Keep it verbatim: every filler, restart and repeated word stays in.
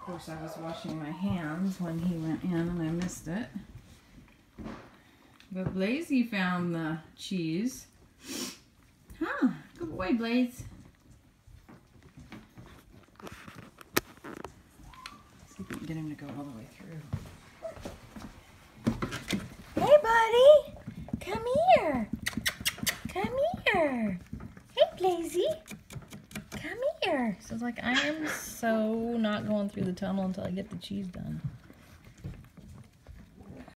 course, I was washing my hands when he went in and I missed it. But Blazy found the cheese. Huh, good boy, Blaze. See if we can get him to go all the way through. Hey, buddy. Come here. Come here. Hey, Blazy. Come here. So it's like, I am so not going through the tunnel until I get the cheese done.